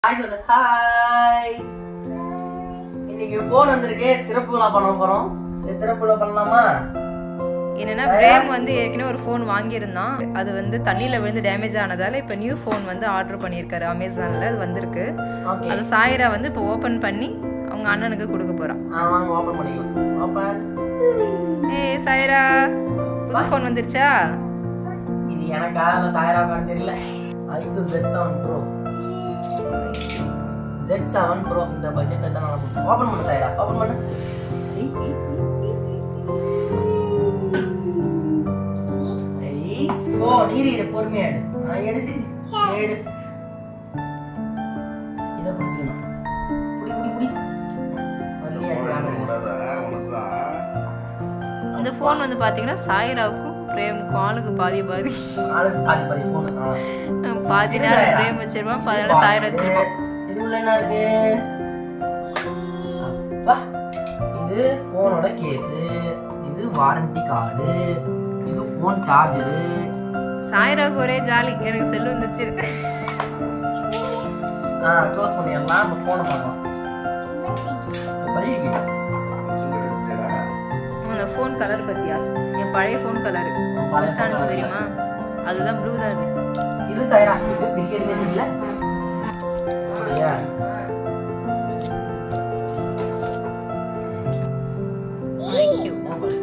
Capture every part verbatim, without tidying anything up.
Hi சொல்லு. Hi. இன்னைக்கு phone வந்திருக்கு, திறப்புலா பண்ண போறோம். சரி திறப்புலா பண்ணலாமா? என்னன்னா பிரேம் வந்து ஏற்கனவே ஒரு ஃபோன் வாங்கியிருந்தான். அது வந்து தண்ணியில் விழுந்து டேமேஜ் ஆனதால இப்போ நியூ ஃபோன் வந்து ஆர்டர் பண்ணியிருக்காரு அமேசானில். அது வந்திருக்கு. அது சாயிரா வந்து இப்போ ஓப்பன் பண்ணி அவங்க அண்ணனுக்கு கொடுக்க போகிறான். வாங்க ஓப்பன் பண்ணிக்கலாம். ஓப்பன். ஏய் சாயிரா, புது ஃபோன் வந்துருச்சா? இது எனக்கா இல்லை சாயிராக்கான்னு தெரியல. IQOO Z seven pro. Z seven pro இந்த பட்ஜெட்டில் தான் நான் ஓப்பன் பண்ண. சாயிரா ஓப்பன் பண்ணு. ஓ நீர் இரு பொறுமையா எடு. நான் எடுத்து எடு. இத புடிச்சுக்கணும். புடி புடி புடி. வரலையா கூடாதா உனக்கு தான். இந்த ஃபோன் வந்து பாத்தீங்கன்னா சாயிராவுக்கும் பிரேமுக்கு ஆளுக்கு பாதி பாதி. ஆளுக்கு பாதி பாதி ஃபோன். பாதி நேரம் பிரேம் வச்சிருப்பான், பாதி நேரம் சாயிரா வச்சிருப்பான். இது உள்ள என்ன இருக்கு? அப்பா இது ஃபோனோட கேஸ், இது வாரண்டி கார்டு, இது ஃபோன் சார்ஜர். சாயிராவுக்கு ஒரே ஜாலி, எனக்கு செல்லு வந்துச்சு. ஆ க்ளோஸ் பண்ணிடலாம். நம்ம ஃபோனை பார்க்கலாம். அந்த ஃபோன் கலர் பத்தியா? என் பழைய ஃபோன் கலர் பாகிஸ்தானிஸ் தெரியுமா? அதுதான் ப்ளூ தான். அது இரு சாயிரா, இது பிரிக்கிறதே இல்ல. அப்படியா? Thank you.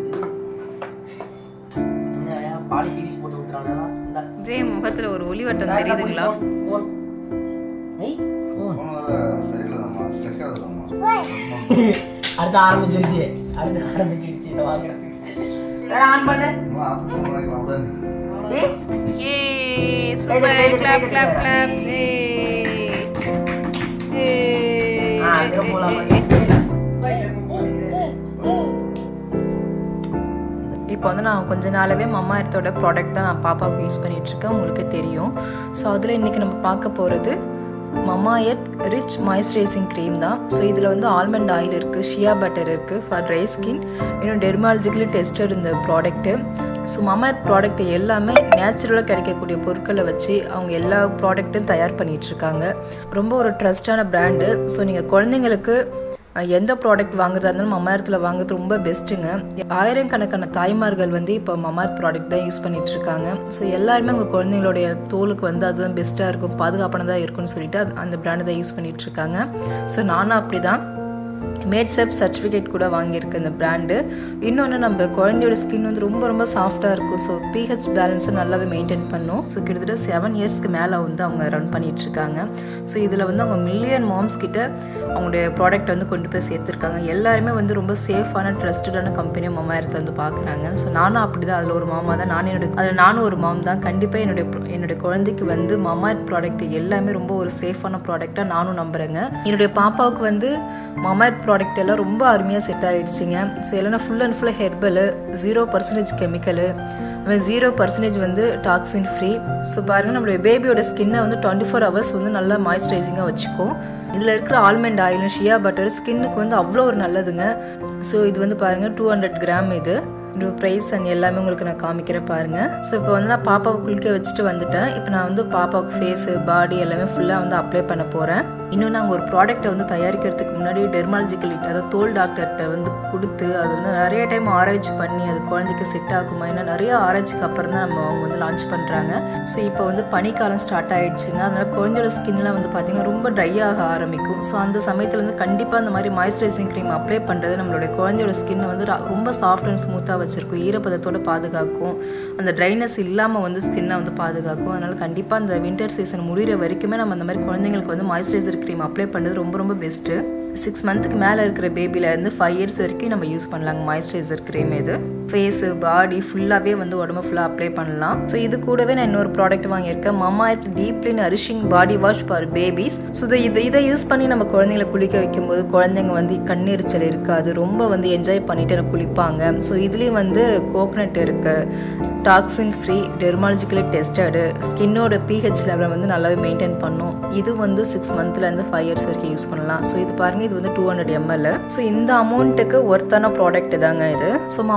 பாலி சீரிஸ் போட்டு விட்டுறானேடா. இந்த பிரேம் முகத்துல ஒரு ஒளிவட்டம் தெரியுதுங்களா? ஏய் ஃபோன் வர சரியில்லமா ஸ்டக் ஆகுதுமா. அடுத்து ஆரம்பிச்சிருச்சு. அடுத்து ஆரம்பிச்சிருச்சு. இத வாங்குறதுக்கு. வேற ஆன் பண்ணு. நான் ஆப் பண்ணலாம் உடனே. ஏய் ஏய் சூப்பர். Clap clap clap. ஏய் ஏய் ஆ இத போலாம். இப்போ வந்து நான் கொஞ்ச நாளாகவே மம்மா எர்த்தோட ப்ராடக்ட் தான் நான் பாப்பாவுக்கு யூஸ் பண்ணிகிட்ருக்கேன், உங்களுக்கு தெரியும். ஸோ அதில் இன்றைக்கி நம்ம பார்க்க போகிறது Mamaearth rich moisturising cream தான். ஸோ இதில் வந்து ஆல்மண்ட் ஆயில் இருக்குது, ஷியா பட்டர் இருக்குது ஃபார் ட்ரை ஸ்கின், இன்னும் டெர்மாலஜிக்கலி டெஸ்டட் இந்த product. So Mamaearth product எல்லாமே நேச்சுரலாக கிடைக்கக்கூடிய பொருட்களை வச்சு அவங்க எல்லா ப்ராடக்ட்டும் தயார் பண்ணிகிட்ருக்காங்க. ரொம்ப ஒரு ட்ரஸ்டான பிராண்டு. ஸோ நீங்கள் குழந்தைங்களுக்கு எந்த ப்ராடக்ட் வாங்குறதா இருந்தாலும் மம்மா எர்த்தில் வாங்குறது ரொம்ப பெஸ்ட்டுங்க. ஆயிரக்கணக்கான தாய்மார்கள் வந்து இப்போ மம்மா எர்த் ப்ராடக்ட் தான் யூஸ் பண்ணிட்டு இருக்காங்க. ஸோ எல்லாருமே உங்கள் குழந்தைங்களுடைய தோலுக்கு வந்து அதுதான் பெஸ்ட்டாக இருக்கும், பாதுகாப்பானதாக இருக்கும்னு சொல்லிட்டு அந்த பிராண்டை தான் யூஸ் பண்ணிட்டு இருக்காங்க. ஸோ நானும் அப்படி தான் மேட் செஃப் சர்டிஃபிகேட் கூட வாங்கியிருக்கு இந்த பிராண்டு. இன்னொன்று நம்ம குழந்தையோட ஸ்கின் வந்து ரொம்ப ரொம்ப சாஃப்டாக இருக்கும். ஸோ பிஹெச் பேலன்ஸை நல்லாவே மெயின்டைன் பண்ணும். ஸோ கிட்டத்தட்ட செவன் இயர்ஸ்க்கு மேலே வந்து அவங்க ரன் பண்ணிட்டு இருக்காங்க. ஸோ இதில் வந்து அவங்க மில்லியன் மாம்ஸ் கிட்ட அவங்களுடைய ப்ராடக்ட் வந்து கொண்டு போய் சேர்த்துருக்காங்க. எல்லாருமே வந்து ரொம்ப சேஃபான ட்ரஸ்டடான கம்பெனியை மம்மா எர்த் வந்து பார்க்குறாங்க. ஸோ நானும் அப்படி தான், அதில் ஒரு மாமா தான் நான். என்னோட அதில் நானும் ஒரு மாம் தான். கண்டிப்பாக என்னுடைய என்னுடைய குழந்தைக்கு வந்து மம்மா எர்த் ப்ராடக்ட் எல்லாமே ரொம்ப ஒரு சேஃபான ப்ராடக்டாக நானும் நம்புகிறேங்க. என்னுடைய பாப்பாவுக்கு வந்து மம்மா எர்த் ப்ராடக்ட் எல்லாம் ரொம்ப அருமையாக செட் ஆகிடுச்சிங்க. ஸோ இல்லைனா ஃபுல் அண்ட் ஃபுல்லாக herbal, zero percentage chemical, zero percentage வந்து டாக்ஸின் ஃப்ரீ. ஸோ பாருங்கள், நம்மளுடைய பேபியோட ஸ்கின்னை வந்து டுவெண்ட்டி ஃபோர் ஹவர்ஸ் வந்து நல்லா மாய்ஸ்சரைசிங்காக வச்சுக்கும். இதில் இருக்கிற ஆல்மண்ட் ஆயிலும் ஷியா பட்டர் ஸ்கின்னுக்கு வந்து அவ்வளோ ஒரு நல்லதுங்க. ஸோ இது வந்து பாருங்கள் டூ ஹண்ட்ரட் கிராம். இது இதோட ப்ரைஸ் அண்ட் எல்லாமே உங்களுக்கு நான் காமிக்கிறேன் பாருங்கள். ஸோ இப்போ வந்து நான் பாப்பாவை குளிக்க வச்சுட்டு வந்துட்டேன். இப்போ நான் வந்து பாப்பாவுக்கு ஃபேஸு பாடி எல்லாமே ஃபுல்லாக வந்து அப்ளை பண்ண போகிறேன். இன்னும் நாங்கள் ஒரு ப்ராடக்ட்டை வந்து தயாரிக்கிறதுக்கு முன்னாடி டெர்மாலஜிக்கல் அதாவது தோல் டாக்டர்கிட்ட வந்து கொடுத்து அது வந்து நிறைய டைம் ஆராய்ச்சி பண்ணி அது குழந்தைக்கு செட் ஆகுமா, ஏன்னா நிறைய ஆராய்ச்சிக்கு அப்புறம் தான் நம்ம அவங்க வந்து லான்ச் பண்ணுறாங்க. ஸோ இப்போ வந்து பனிக்காலம் ஸ்டார்ட் ஆகிடுச்சுங்க. அதனால் குழந்தையோட ஸ்கின்லாம் வந்து பார்த்திங்கன்னா ரொம்ப ட்ரை ஆக ஆரம்பிக்கும். ஸோ அந்த சமயத்தில் வந்து கண்டிப்பாக அந்த மாதிரி மாய்ஸ்சரைசிங் க்ரீம் அப்ளை பண்ணுறது நம்மளுடைய குழந்தையோட ஸ்கின்னை வந்து ரொம்ப சாஃப்ட் அண்ட் ஸ்மூத்தாக வச்சுருக்கும், ஈரப்பதத்தோடு பாதுகாக்கும், அந்த ட்ரைனஸ் இல்லாமல் வந்து ஸ்கின்னை வந்து பாதுகாக்கும். அதனால் கண்டிப்பாக அந்த வின்டர் சீசன் முடிகிற வரைக்குமே நம்ம அந்த மாதிரி குழந்தைங்களுக்கு வந்து மாய்ஸ்சரைசர் க்ரீம் அப்ளை பண்ணுறது ரொம்ப ரொம்ப பெஸ்ட்டு. சிக்ஸ் மந்த்துக்கு மேலே இருக்கிற பேபிலேருந்து ஃபைவ் இயர்ஸ் வரைக்கும் நம்ம யூஸ் பண்ணலாங்க மாய்ஸ்சரைசர் க்ரீம். இது ஃபேஸு பாடி ஃபுல்லாகவே வந்து உடம்பு ஃபுல்லாக அப்ளை பண்ணலாம். ஸோ இது கூடவே நான் இன்னொரு ப்ராடக்ட் வாங்கியிருக்கேன், Mamaearth deeply nourishing body wash for babies. So இதை இதை யூஸ் பண்ணி நம்ம குழந்தைங்களை குளிக்க வைக்கும்போது குழந்தைங்க வந்து கண்ணெரிச்சல் இருக்காது, ரொம்ப வந்து என்ஜாய் பண்ணிட்டு குளிப்பாங்க. ஸோ இதுலேயும் வந்து கோகனட் இருக்குது, டாக்ஸின் ஃப்ரீ, டெர்மாலஜிக்கலி டெஸ்டடு, ஸ்கின்னோட பிஹெச் லெவலை வந்து நல்லாவே மெயின்டைன் பண்ணும். இது வந்து சிக்ஸ் மந்த்லேருந்து ஃபைவ் இயர்ஸ் வரைக்கும் யூஸ் பண்ணலாம். ஸோ இது பாருங்கள், இது வந்து டூ ஹண்ட்ரட் எம்எல். ஸோ இந்த அமௌண்ட்டுக்கு ஒர்த்தான ப்ராடக்ட் தாங்க இது. ஸோ மம்மா எர்த்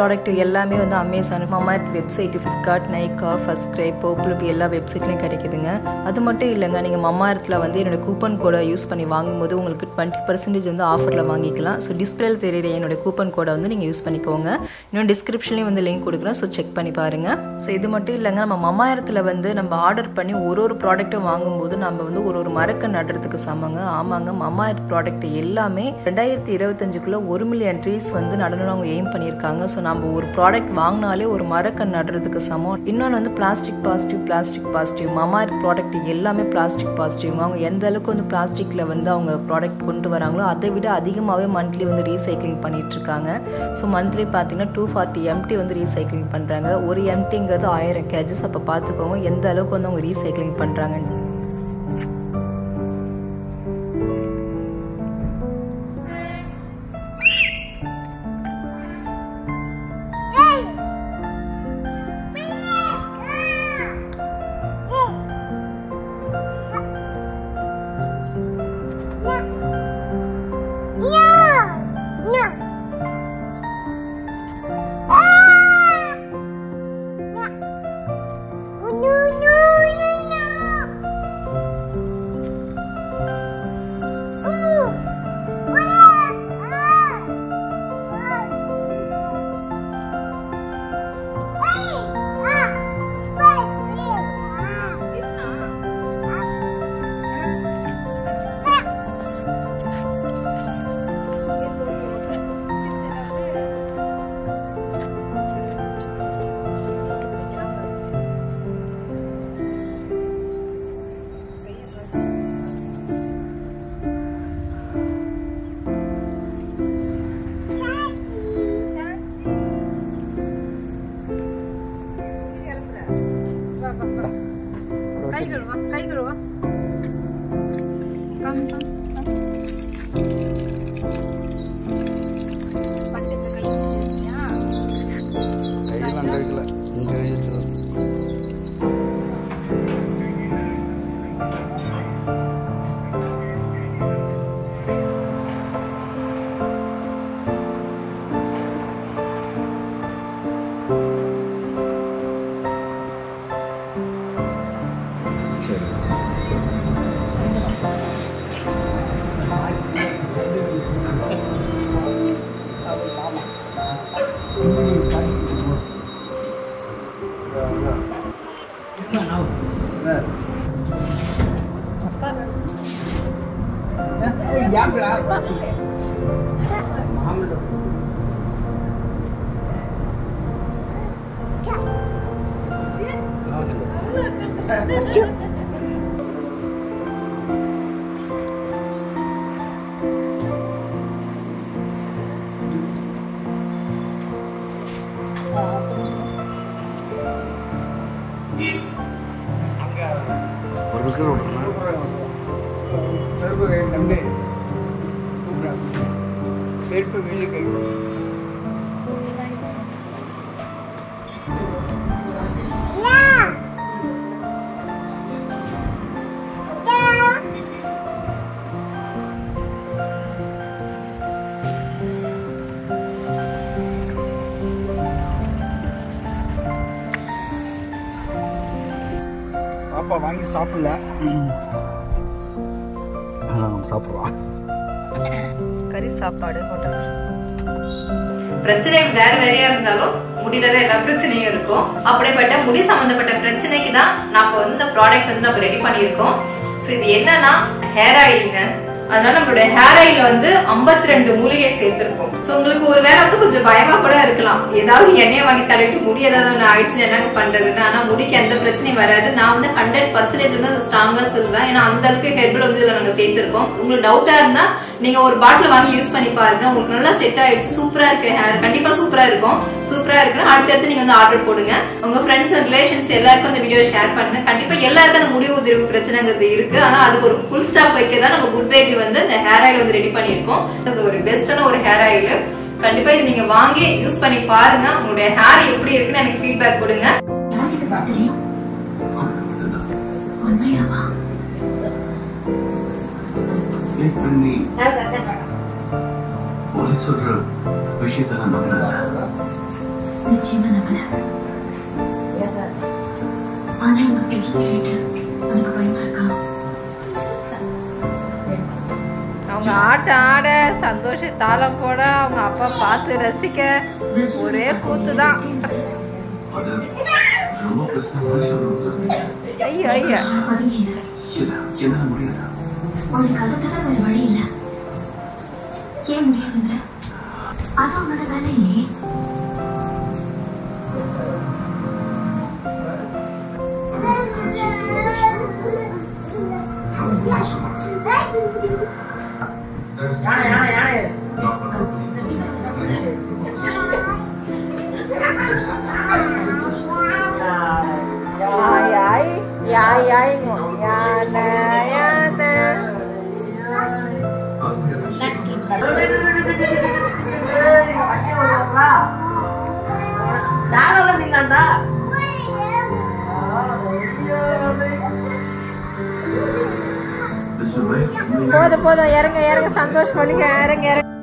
ப்ராடக்ட் எல்லாமே வந்து Amazon, Mamaearth website, Flipkart, Nykaa, FirstCry, போப்புலபி எல்லா வெப்சைட்லையும் கிடைக்குதுங்க. அது மட்டும் இல்லைங்க, நீங்கள் மம்மா எர்த்தில் வந்து என்னோட கூப்பன் கோடை யூஸ் பண்ணி வாங்கும்போது உங்களுக்கு டுவெண்ட்டி பர்சன்டேஜ் வந்து ஆஃபரில் வாங்கிக்கலாம். ஸோ டிஸ்பிளேல தெரியுற என்னோட கூப்பன் கோடை வந்து நீங்கள் யூஸ் பண்ணிக்கோங்க. இன்னும் டிஸ்கிரிப்ஷன்லேயும் வந்து லிங்க் கொடுக்குறேன், ஸோ செக் பண்ணி பாருங்கள். ஸோ இது மட்டும் இல்லைங்க, நம்ம மம்மா எர்த்தில் வந்து நம்ம ஆர்டர் பண்ணி ஒரு ஒரு ப்ராடக்ட்டும் வாங்கும்போது நம்ம வந்து ஒரு ஒரு மரக்க நடுறதுக்கு சமங்க. ஆமாங்க, மம்மா எர்த் ப்ராடக்ட் எல்லாமே ரெண்டாயிரத்தி இருபத்தஞ்சுக்குள்ள ஒரு மில்லியன் ட்ரீஸ் வந்து நடனம் அவங்க எய்ம் பண்ணியிருக்காங்க. ஸோ நம்ம ஒரு ப்ராடக்ட் வாங்கினாலே ஒரு மரக்க நடுறதுக்கு சமம். இன்னொன்று வந்து plastic positive, plastic positive. Mamaearth product எல்லாமே பிளாஸ்டிக் பாசிட்டிவ். அவங்க எந்த அளவுக்கு வந்து பிளாஸ்டிக்கில் வந்து அவங்க ப்ராடக்ட் கொண்டு வராங்களோ அதை விட அதிகமாகவே மந்த்லி வந்து ரீசைக்ளிங் பண்ணிட்டு இருக்காங்க. ஸோ மந்த்லி பார்த்தீங்கன்னா டூ ஃபார்ட்டி எம்டி வந்து ரீசைக்ளிங் பண்ணுறாங்க. ஒரு எம்டிங்கிறது ஆயிரம் கேஜஸ். அப்போ பார்த்துக்கோங்க எந்த அளவுக்கு வந்து அவங்க ரீசைக்ளிங் பண்ணுறாங்கன்னு. பாப்பா வாங்கி சாப்பிடல, நம்ம சாப்பிடுவோம். கறி சாப்பாடு ஹோட்டல். பிரச்சனை வேற வேறையா இருந்தாலும் முடியில தான் எல்லா பிரச்சனையும் இருக்கும். அப்படிப்பட்ட முடி சம்பந்தப்பட்ட பிரச்சனைக்கு தான் நம்ம வந்து இந்த ப்ராடக்ட் வந்து நம்ம ரெடி பண்ணியிருக்கோம். ஸோ இது என்னன்னா ஹேர் ஆயிலுங்க. அதனால நம்மளுடைய ஹேர் ஆயில் வந்து ஐம்பத்தி ரெண்டு மூலிகை சேர்த்திருக்கோம். சோ உங்களுக்கு ஒரு வேளை வந்து கொஞ்சம் பயமா கூட இருக்கலாம், ஏதாவது எண்ணெயை வாங்கி தடவிட்டு முடி ஏதாவது ஒன்று ஆயிடுச்சுன்னு என்னங்க பண்றதுன்னு. ஆனா முடிக்கு எந்த பிரச்சனையும் வராது. நான் வந்து ஹண்ட்ரட் பர்சன்டேஜ் வந்து ஸ்ட்ராங்கா சொல்லுவேன், ஏன்னா அந்த அளவுக்கு ஹெர்பல் வந்து இதுல நாங்க சேர்த்திருக்கோம். உங்களுக்கு டவுட்டா இருந்தா நீங்க ஒரு பாட்டில் வாங்கி யூஸ் பண்ணி பாருங்க, உங்களுக்கு நல்லா செட் ஆயிடுச்சு. சூப்பரா இருக்கு ஹேர், கண்டிப்பா சூப்பரா இருக்கும். சூப்பரா இருக்குன்னா அடுத்தடுத்து நீங்க வந்து ஆர்டர் போடுங்க. உங்க ஃப்ரெண்ட்ஸ் அண்ட் ரிலேஷன்ஸ் எல்லாருக்கும் இந்த வீடியோ ஷேர் பண்ணுங்க. கண்டிப்பா எல்லாருக்கும் அந்த முடிவு உதிர்வு பிரச்சனைங்கிறது இருக்கு. ஆனா அதுக்கு ஒரு ஃபுல் ஸ்டாப் வைக்க தான் நம்ம குட் பேபி வந்து இந்த ஹேர் ஆயில் வந்து ரெடி பண்ணிருக்கோம். அது ஒரு பெஸ்டான ஒரு ஹேர் ஆயில். கண்டிப்பா இது நீங்க வாங்கி யூஸ் பண்ணி பாருங்க. உங்களுடைய ஹேர் எப்படி இருக்குன்னு எனக்கு ஃபீட்பேக் கொடுங்க. போலீஸ் சொல்ற விஷயத்த நான் நம்புறேன். நிச்சயமா நம்பல. ஆனா அவங்க சொல்றது கேட்டு எனக்கு பயமா இருக்கா. அவங்க ஆட்டம் ஆட சந்தோஷ தாளம் போட அவங்க அப்பா பார்த்து ரசிக்க ஒரே கூத்து தான். ஐயோ ஐயா அவனுக்கு அதை தர வேற வழி இல்ல. ஏன் முடியாதுங்கிற? அது அவனோட வேலையே. யானை யானை யானை Ai ai, ai ai yana yana. போதும் போதும் இறங்க இறங்க சந்தோஷ் பள்ளிக்க இறங்க இறங்க.